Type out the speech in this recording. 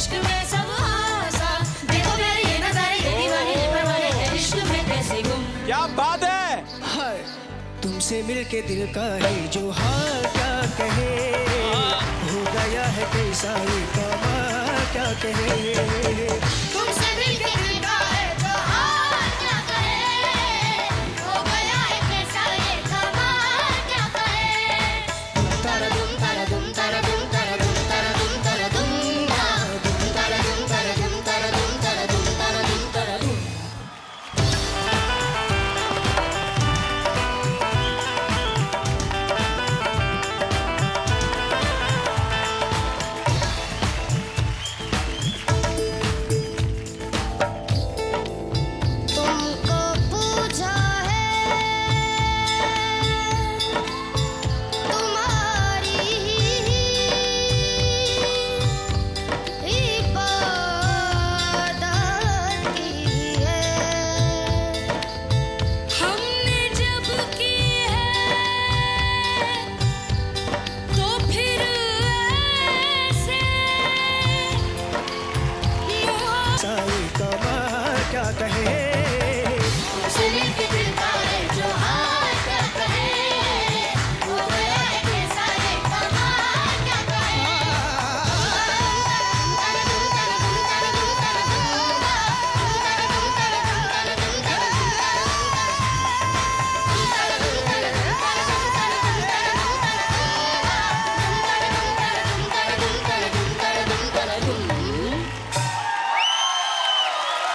इश्क में सब आसा, देखो मेरे ये नजारे, ये दीवाने ये परवाने हैं, इश्क में कैसे गुम। क्या बात है। हाय तुमसे मिलके दिल का है जो हाल क्या कहे, हो गया है कैसा ये कमाल क्या कहे।